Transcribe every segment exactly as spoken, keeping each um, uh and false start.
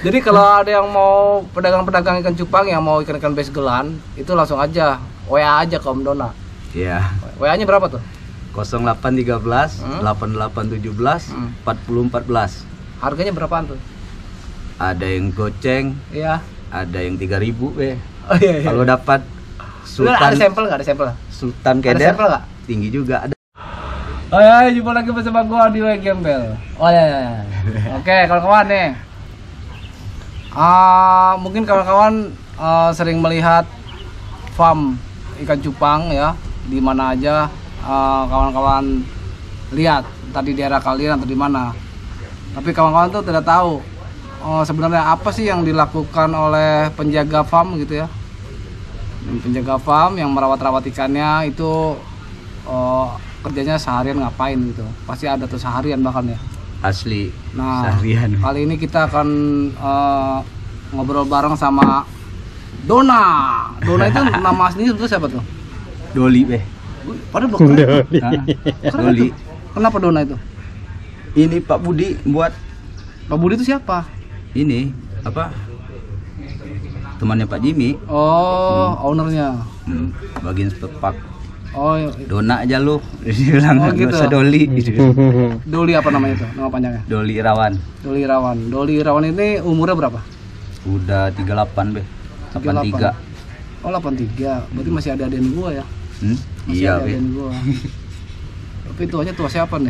Jadi kalau ada yang mau pedagang-pedagang ikan cupang yang mau ikan-ikan basegelan, itu langsung aja W A aja ke Om Dona. Iya. W A-nya berapa tuh? nol delapan tiga belas Hmm? delapan delapan tujuh belas Hmm. empat nol empat belas. Harganya berapaan tuh? Ada yang goceng, Iya. ada yang tiga ribu be. Oh iya, iya. Kalau dapat Lu ada sultan sampel nggak? Ada sampel? sultan Ada keder sampel nggak? tinggi juga ada. Oh ya, jumpa lagi bersama gua di W Gembel. Oh ya, ya, ya. Oke, kawan-kawan nih. Ah, mungkin kawan-kawan ah, sering melihat farm ikan cupang ya, di mana aja ah, kawan-kawan lihat, tadi di daerah kalian atau di mana. Tapi kawan-kawan tuh tidak tahu oh, sebenarnya apa sih yang dilakukan oleh penjaga farm gitu ya. Dan penjaga farm yang merawat-rawat ikannya itu oh, kerjanya seharian ngapain gitu, pasti ada tuh seharian bahkan ya. Asli. Nah, seharian. kali ini kita akan uh, ngobrol bareng sama Dona. Dona itu nama aslinya itu siapa tuh? Doli be. Padahal belum keren. Doli. Hah? Keren Doli. itu. Kenapa Dona itu? Ini Pak Budi buat Pak Budi itu siapa? ini apa? Temannya Pak Jimmy. Oh, ownernya. Hmm, bagian sepak. Oh, iya. Dona aja lu. Dia bilang Oh, nggak gitu. usah Doli. Doli apa namanya itu? Nama panjangnya? Doli Irawan. Doli Irawan. Doli Irawan ini umurnya berapa? Udah tiga puluh delapan be. delapan puluh tiga. Oh, delapan puluh tiga. Berarti masih ada aden gua ya. Hmm? Masih Iya ada be. aden gua. Tapi tuanya tua siapa nih?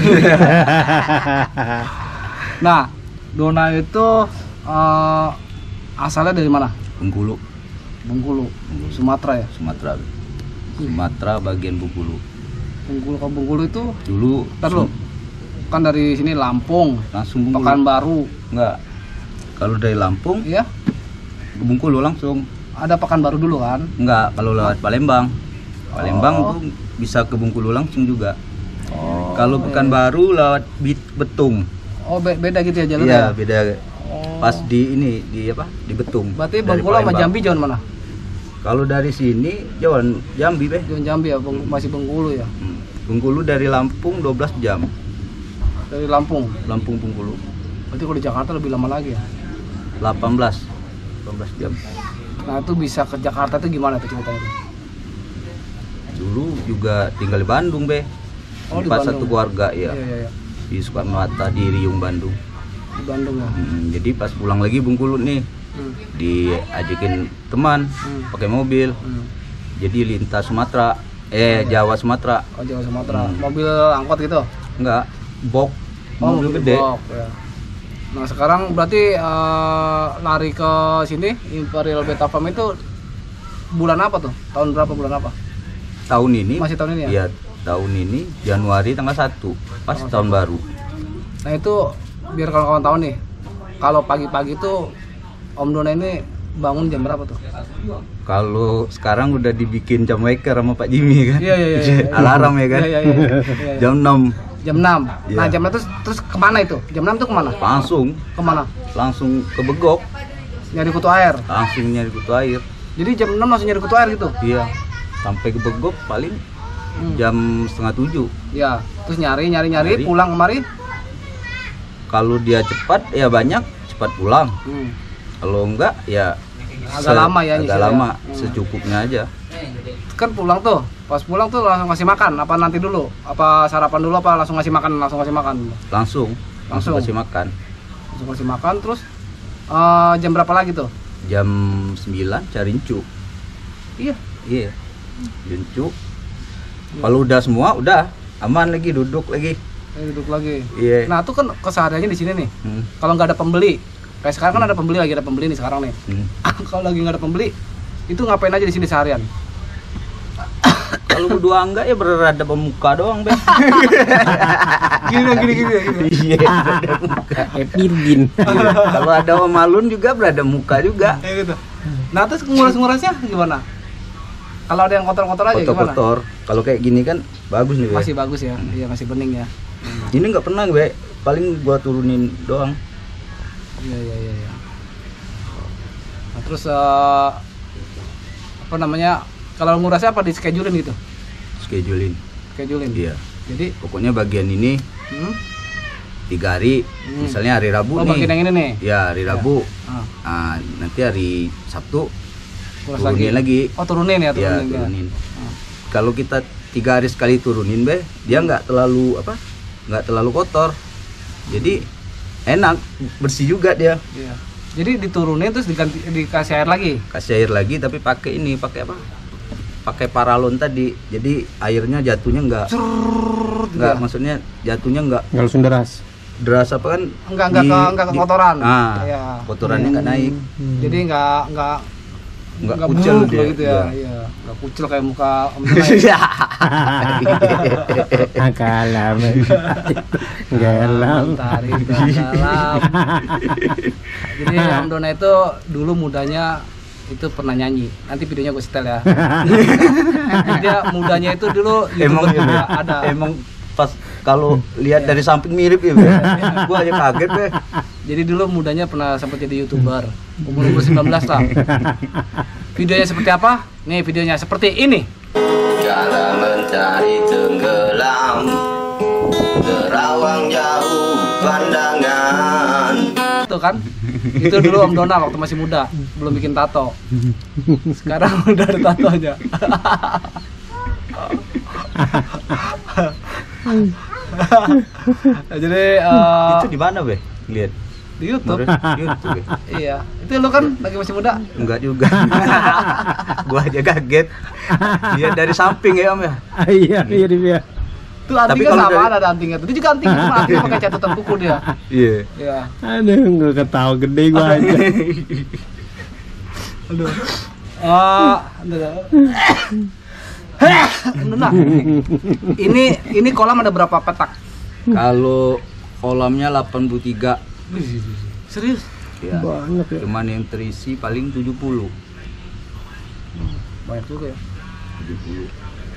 Nah, Dona itu eh, asalnya dari mana? Bengkulu, Bengkulu, Sumatera ya. Sumatera. Be. Sumatera bagian Bengkulu. Bengkulu, kalau Bengkulu itu, Dulu ntar lu, kan dari sini Lampung, langsung Bengkulu. Pekanbaru, Enggak. Kalau dari Lampung ya. ke Bengkulu langsung. Ada Pekanbaru dulu kan? Enggak, kalau lewat Palembang. Palembang Oh. tuh bisa ke Bengkulu langsung juga. Oh, Kalau iya. Pekanbaru lewat Bit- Betung. Oh, be- beda gitu ya jalurnya. Iya, beda. Oh. Pas di ini di apa? Di Betung. Berarti Dari Bengkulu sama Palembang. Jambi jauh mana? Kalau dari sini jauh Jambi be. Jauh Jambi ya, Beng- masih Bengkulu ya. Hmm. Bengkulu dari Lampung dua belas jam. Dari Lampung. Lampung Bengkulu Berarti kalau di Jakarta lebih lama lagi ya. delapan belas delapan belas jam. Nah, itu bisa ke Jakarta itu gimana tuh ceritanya tuh? Dulu juga tinggal di Bandung be. Oh, di Pas Bandung. satu keluarga ya. Iya, iya, iya. Di Soekarno Hatta di Riung Bandung. Di Bandung ya. Hmm, jadi pas pulang lagi Bengkulu nih Hmm. diajakin teman Hmm. pakai mobil. Hmm. Jadi lintas Sumatera, eh Jawa Sumatera. Oh, Jawa Sumatera. Hmm. Mobil angkot gitu. Enggak, box Oh, mobil gede. box, ya. Nah, sekarang berarti eh, lari ke sini Imperial Beta Farm itu bulan apa tuh? Tahun berapa, bulan apa? Tahun ini Masih tahun ini ya? Iya, tahun ini Januari tanggal satu, pas Oh, tahun baru. Nah, itu biar kawan-kawan tahu nih. Kalau pagi-pagi tuh Om Dona ini bangun jam berapa tuh? Kalau sekarang udah dibikin jam waker sama Pak Jimmy kan. Iya, iya, iya, iya. Alarm ya kan. Iya, iya, iya, iya, iya. jam enam Jam enam. Iya. Nah, jam enam terus terus kemana itu? Jam enam tuh kemana? langsung Kemana? langsung ke Begok, Nyari kutu air. langsung nyari kutu air. Jadi jam enam langsung nyari kutu air gitu? Iya. Sampai ke Begok paling Hmm. jam setengah tujuh. Ya, terus nyari nyari nyari Nyari. pulang kemari. Kalau dia cepat ya banyak, cepat pulang. Hmm. Kalau enggak ya Agak lama ya agak nyisir ya. lama, Hmm. secukupnya aja. Kan pulang tuh, pas pulang tuh langsung ngasih makan apa nanti dulu? Apa sarapan dulu apa langsung ngasih makan langsung ngasih makan? Langsung, langsung Langsung. kasih makan. Langsung ngasih makan terus eh, jam berapa lagi tuh? Jam sembilan cari encu. Iya. Iya. Encu. Kalau udah semua udah aman lagi, duduk lagi. Ayo duduk lagi. Iya. Nah, itu kan kesehariannya di sini nih. Hmm. Kalau nggak ada pembeli, kayak sekarang kan ada pembeli lagi ada pembeli nih sekarang nih. Hmm. Kalau lagi nggak ada pembeli, itu ngapain aja di sini seharian? Kalau berdua enggak ya berada pemuka doang, Be. Gini dong, gini gini. gini. Iya, berada muka. Epirdin. Kalau ada Om Alun juga berada muka juga. Kayak gitu. Nah, terus nguras-ngurasnya gimana? Kalau ada yang kotor-kotor aja gimana? Kotor-kotor. Kalau kayak gini kan bagus nih, Be. Masih bagus ya, iya masih bening ya. Ini nggak pernah, Be. Paling gua turunin doang. Iya iya iya. iya. Nah, terus eh, apa namanya? Kalau ngurasnya apa di schedulein gitu? Schedulein. Schedulein. Iya. Jadi, Pokoknya bagian ini hmm, tiga hari, Hmm. misalnya hari Rabu Oh, nih. makin yang ini nih. Ya, hari Rabu. Ah, Nah, nanti hari Sabtu kurus turunin lagi. Oh, turunin ya, Ya, turunin. Ya, turunin. Ah. Kalau kita tiga hari sekali turunin, be, dia nggak terlalu apa? Nggak terlalu kotor. Jadi enak, bersih juga dia. Iya. Jadi diturunin terus diganti dikasih air lagi. Kasih air lagi tapi pakai ini, pakai apa? Pakai paralon tadi. Jadi airnya jatuhnya nggak Currrr, nggak gitu ya. maksudnya jatuhnya nggak Nggak langsung deras. deras apa kan? Enggak enggak di- ke enggak ke di- kotoran. Ah, Iya. kotorannya nggak naik. Hmm. Jadi enggak enggak Nggak enggak kucel buluk dia, gitu ya. iya. Iya, enggak kucel kayak muka Om Dona ya. Kalam. Galam. Tarik dalam. Jadi Om Dona itu dulu mudanya itu pernah nyanyi. Nanti videonya gue setel ya. Jadi dia mudanya itu dulu emang YouTuber juga ada. emang pas kalau lihat dari samping mirip ya, Be. Gua aja kaget, Be. Jadi dulu mudanya pernah sempat jadi YouTuber. Umur sembilan belas lah. Videonya seperti apa? Nih videonya seperti ini. Kala mentari tenggelam, terawang jauh pandangan. Itu kan. Itu dulu Om Dona waktu masih muda, belum bikin tato. Sekarang udah ada tatonya. Jadi eh, Itu di mana, Be? Lihat. di YouTube. YouTube, Be. Iya. Itu lu kan lagi masih muda. Enggak juga. Gua aja kaget. Lihat dari samping ya, Om ya. Ah, iya, iya, iya. Tuh antingnya kalau sama dari- ada antingnya tuh. Dia juga anting cuma antingnya pakai catatan kuku dia. Iya. Iya. Aduh, nggak ketawa gede gua aja. Aduh. Ah, aduh. Nah, ini ini kolam ada berapa petak? Kalau kolamnya delapan puluh tiga. Serius? Ya. Banyak ya. Cuman yang terisi paling tujuh puluh. Banyak juga ya. tujuh puluh.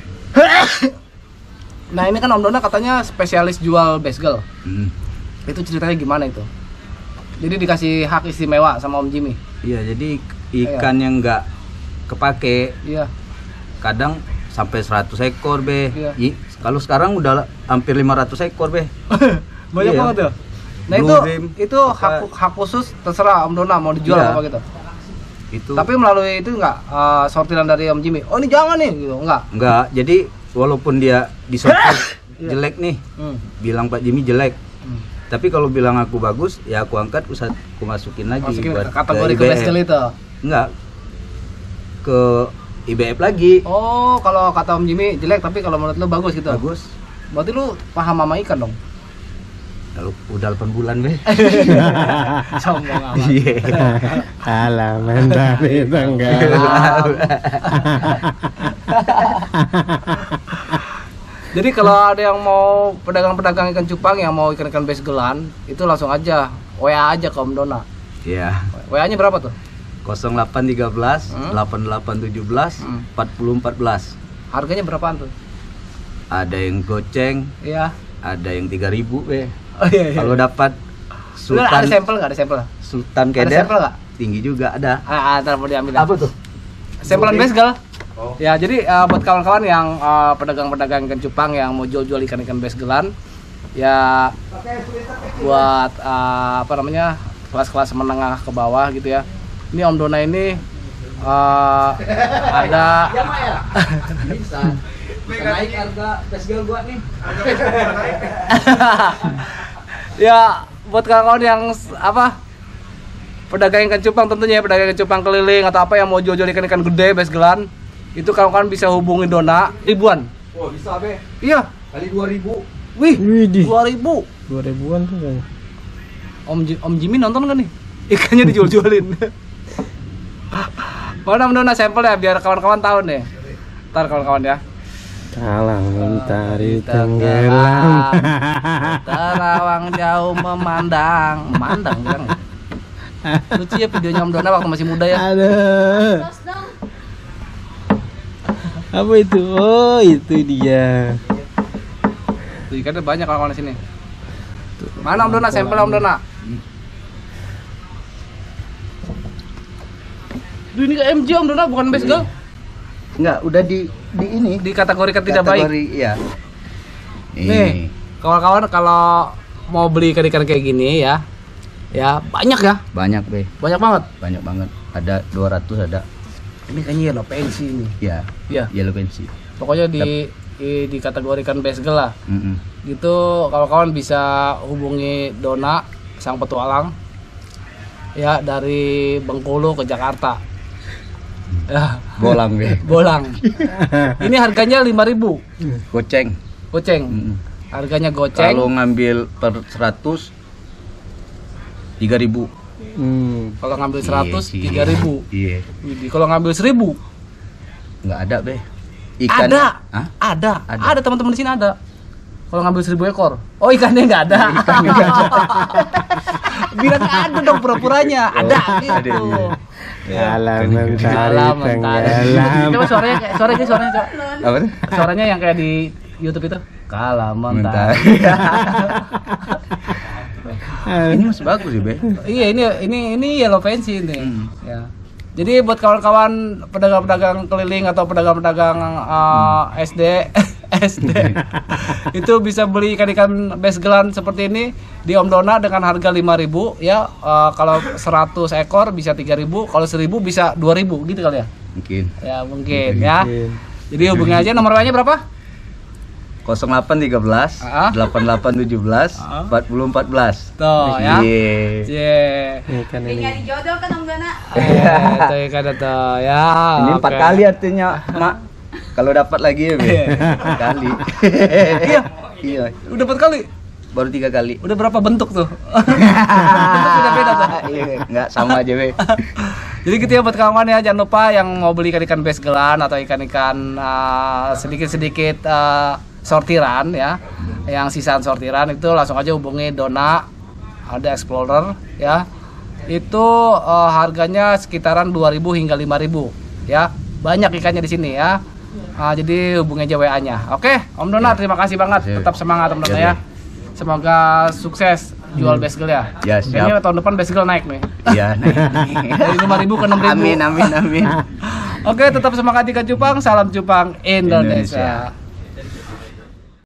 Nah ini kan Om Dona katanya spesialis jual basegel. Hmm. Itu ceritanya gimana itu? Jadi dikasih hak istimewa sama Om Jimmy. Iya, jadi ikan yang enggak kepake Iya. kadang sampai seratus ekor, Be. Iya. I- kalau sekarang udah hampir lima ratus ekor, Be. Banyak Iya. banget ya. Nah Blue itu rim, itu hak hak khusus terserah Om Dona mau dijual Iya. apa gitu. Itu Tapi melalui itu enggak eh, sortiran dari Om Jimmy. Oh ini jangan nih gitu, enggak. enggak. Jadi walaupun dia disortir jelek nih, Hmm. bilang Pak Jimmy jelek. Hmm. Tapi kalau bilang aku bagus, ya aku angkat, aku, sa- aku masukin lagi Masukin buat ke kategori ke ke I B F. basegel itu. Enggak. Ke I B F lagi. Oh, kalau kata Om Jimmy jelek tapi kalau menurut lu bagus gitu. Bagus. Berarti lu paham sama ikan dong. Kalau udah delapan bulan, Be. Sombong amat. Iya. Halaman dari tenggelam. Jadi kalau ada yang mau pedagang-pedagang ikan cupang yang mau ikan-ikan basegelan, itu langsung aja W A aja ke Om Dona. Iya. W A-nya berapa tuh? nol delapan tiga belas, Hmm. delapan delapan tujuh belas, Hmm. empat puluh empat belas. Harganya berapaan tuh? Ada yang goceng, Iya. ada yang tiga ribu, Be. Oh iya. iya. Kalau dapat Lu ada sultan sampel nggak? Ada sampel? sultan Ada keder sampel nggak? tinggi juga ada. Ah, ah, ntar mau diambil. tuh? Sampelan Oke. basegel. Oh. Ya, jadi eh, buat kawan-kawan yang eh, pedagang-pedagang ikan cupang yang mau jual-jual ikan-ikan basegelan, ya buat eh, apa namanya kelas-kelas menengah ke bawah gitu ya. Ini Om Dona ini eh, ada Bisa. Naik harga basegel gua nih. ya buat kawan-kawan yang s- apa pedagang ikan cupang tentunya ya, pedagang ikan cupang keliling atau apa yang mau jual-jual ikan-ikan gede basegelan, itu kawan-kawan bisa hubungi Dona ribuan. Oh, bisa, Be. Iya. Kali dua ribu. Wih, Widih. dua ribu. Dua ribuan tuh kayaknya. Om Ji- Om Jimmy nonton nggak nih? Ikannya dijual-jualin. Mana Om Dona sampel ya biar kawan-kawan tahu nih. Ntar kawan-kawan ya. Kalang mentari Tenggelam. tenggelam. Terawang jauh memandang, memandang bilang. Lucu ya videonya Om Dona waktu masih muda ya. Aduh. Apa itu? Oh, itu dia. Tuh, ikannya banyak kawan-kawan di sini. Mana Om Dona sampel Om Dona? Duh, ini ke M J Om Dona bukan basegel. Enggak, udah di di ini. Dikategorikan tidak baik. Kategori, iya. Nih, kawan-kawan kalau mau beli ikan-ikan kayak gini ya, ya banyak ya, Banyak be, banyak banget. banyak banget. Ada dua ratus ada. Ini kayaknya yellow pensi ini. Ya, Ya, yellow pensi. pokoknya di di dikategorikan best girl lah. Mm-mm. Gitu kawan-kawan bisa hubungi Dona sang petualang ya dari Bengkulu ke Jakarta. Ya, Bolang be, bolang. Ini harganya lima ribu. goceng. Goceng. Mm-mm. Harganya goceng. Kalau ngambil per seratus tiga ribu. Hmm. Kalau ngambil seratus tiga ribu. Iya. Widih, kalau ngambil seribu Nggak ada be. Ikan. ada. Hah? Ada. Ada. Ada teman-teman di sini ada. Kalau ngambil seribu ekor. Oh, ikannya nggak ada. Ikannya nggak ada. Bilang ada dong pura-puranya. Ada Oh, gitu. ada, iya. Alam Ikan mentari Alam mentari. tenggelam. Coba suaranya kayak suaranya suaranya coba. Apa tuh? Suaranya yang kayak di YouTube itu. Kalah mentari. Ini masih bagus sih be. Iya, ini ini ini yellow fancy ini. Hmm. Ya. Jadi buat kawan-kawan pedagang-pedagang keliling atau pedagang-pedagang uh, S D S D itu bisa beli ikan-ikan besgelan seperti ini di Om Dona dengan harga lima ribu ya. Uh, kalau seratus ekor bisa tiga ribu, kalau seribu bisa dua ribu gitu kali ya. Mungkin. Ya, mungkin ya. Mungkin. Jadi hubungi aja, nomor W A-nya berapa? nol delapan tiga belas Ah. delapan delapan tujuh belas Ah. empat puluh empat belas. Tuh ya. Iya. Cie. Ikan ini. Nyari jodoh kan Om Dona. Eh, tuh ikan itu ya. Ini empat oke. kali artinya, Mak. Kalau dapat lagi ya, Be. Empat kali. Iya. Iya. Udah empat kali. Baru tiga kali. Udah berapa bentuk tuh? Bentuk sudah beda tuh. Iya, enggak sama aja, Be. Jadi gitu ya buat kawan ya, jangan lupa yang mau beli ikan-ikan besgelan atau ikan-ikan uh, sedikit-sedikit uh, sortiran ya, yang sisaan sortiran itu langsung aja hubungi Dona, ada Explorer ya. Itu uh, harganya sekitaran dua ribu hingga lima ribu ya. Banyak ikannya di sini ya. Uh, jadi hubungi aja W A-nya. Oke, Om Dona terima kasih banget. Siap. Tetap semangat Om Dona Siap, ya. Semoga sukses jual besgel ya. Ya, siap. Kayaknya tahun depan besgel naik nih. Iya, nah. Dari lima ribu ke enam ribu. Amin, amin, amin. Oke, tetap semangat ikan cupang. Salam cupang Indonesia. Indonesia.